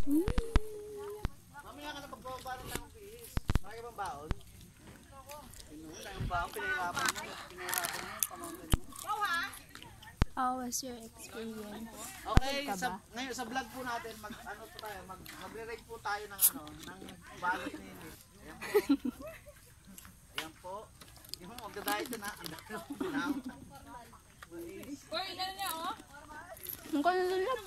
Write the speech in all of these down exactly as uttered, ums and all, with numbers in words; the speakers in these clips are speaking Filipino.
Mamaya ka na pagbababa ng lang pihis. Marami bang baon? Pinuha tayong baon, pinahirapan mo. Pinahirapan mo, pamangkin mo. How was your experience? Okay, sa, ngayon sa vlog po natin, mag, ano po tayo, mag, magre-rate po tayo ng ano, ng balot ni Liz. Ayan po. Ayan po. Yung magdadahit na, ang dahil po binaw. Uy, ilan niya, oh? Ang kanya lang.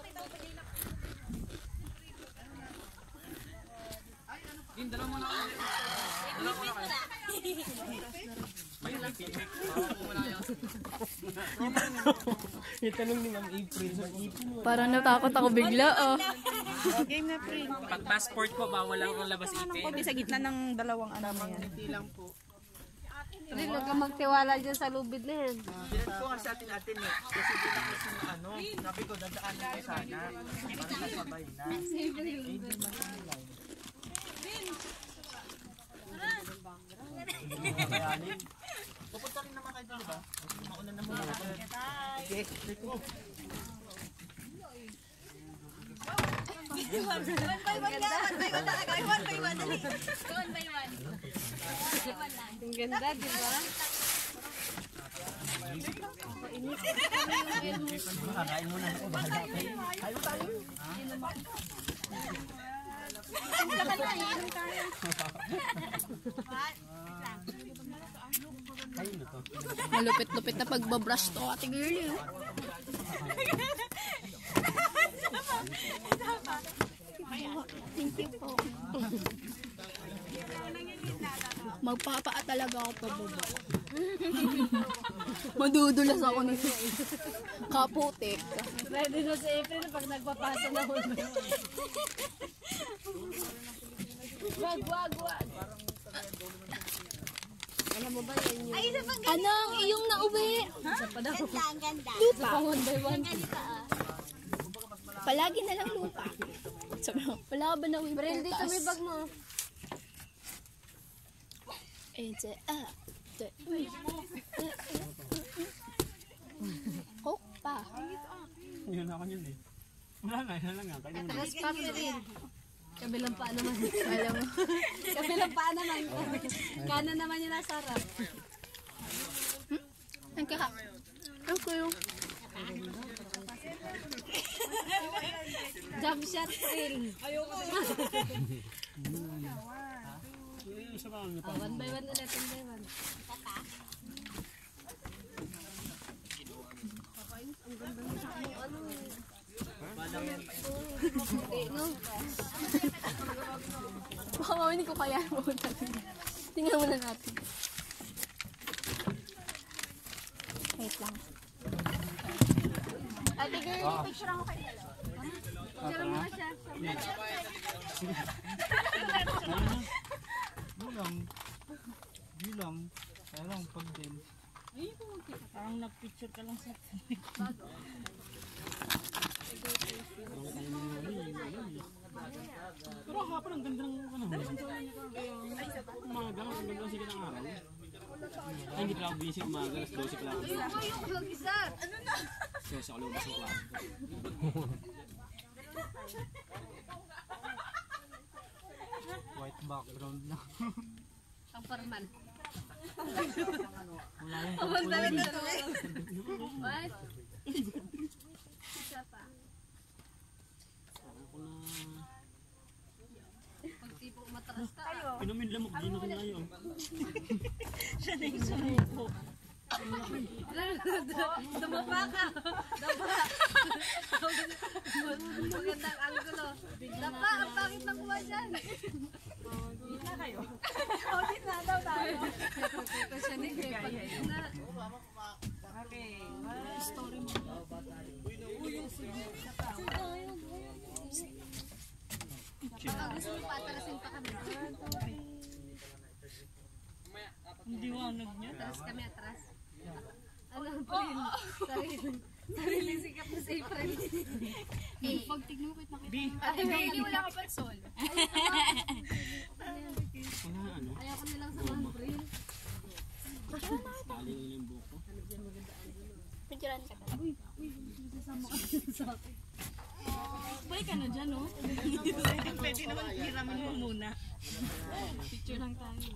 Din, dalawa mo na ako. Dalawa mo na kayo. May lipit. Tawa mo na yan. Itanong ni Ma'am April. Parang natakot ako bigla, oh. Game na, pre. Pag passport po, bawal lang ang labas ipin. Sa gitna ng dalawang ano na yan. Hindi lang po. Hindi, huwag ka magtiwala dyan sa lubid na yan. Pinag ko nga sa atin-atin eh. Kasi di na kasi ano, sabi ko, dadaanan ko sana. Para masabay na. Eh, hindi man ang line. Bayanin. Pupunta rin naman kayo, di ba? Mauna na muna. Okay, let's go. One by one na, one by one talaga. One by one, dali. One by one. Ang ganda, di ba? Makakain mo na ako, bahala kayo. Kayo tayo. Malupit-lupit na pagbabrush to, ate girl. Thank you po. Magpapaa talaga ako pababa. Madudulas ako nito. Kaputik. Ready na si April pag nagpapasa na ako. Wag, wag, wag. Alam mo ba yan yung... Ay, isa pang Anong iyong nauwi? Isa pa daw. Ganda, ang ganda. Lupa. One by one. Ganito, ah. Palagi na lang lupa. Sabi ko, wala ka ba nauwi? Pero hindi kami bag mo. It's a ah. Coke pa. Yun ako yun eh. Wala na, yan lang nga. Atras pa rin. Kabilang paa naman. Alam mo. Kabilang paa naman. Kanan naman yung nasarap. Hmm? Ang kaha. Ang kuyo. Jump shot thrill. Ayoko. Oh, one by one ulit. One by one. Ang ganda mo sa ano eh. No. Baka mawin ko kaya mo. Tingnan muna natin. Wait lang. Ate girl, picture ako kayo. Picture mo siya. Bilang. Bilang. Kaya lang pag din. Parang nag-picture ka lang sa... Pero hapon ang ganda ng ano. Umaga, ang ganda ng sikat ng araw. Ay, hindi pala ako binisip umaga. Alas dose pala ako. Ano na? So, sa kalubas ng kwarto. White background na. Ang parman. Wala yung Ang dami na to eh. What? Isa pa. ako na... Pag tipo matras ka. Pinumin lamok din ako ngayon. Siya na yung sumuko. Dumapa ka. Dapa. Magandang angulo. Dapa, ang pangit ng kuha dyan. Gitna kayo. O, gitna daw tayo. Ito siya ni Pepa. Okay. Story mo. Baka gusto mo patarasin pa kami. Hindi wanag niya. Atras kami, atras. Ano, April? Sarili. Sarili sikap na sa April. Eh, pag tignan mo, kita kita. Ate Bailey, wala ka pa sol. Wala ano? Ayaw ko nilang sa April. Aling yung buko. Picturean ka. Uy, uy, sasama ka sa akin. Balik ka na dyan, no? Pwede naman hiramin mo muna. Picture lang tayo.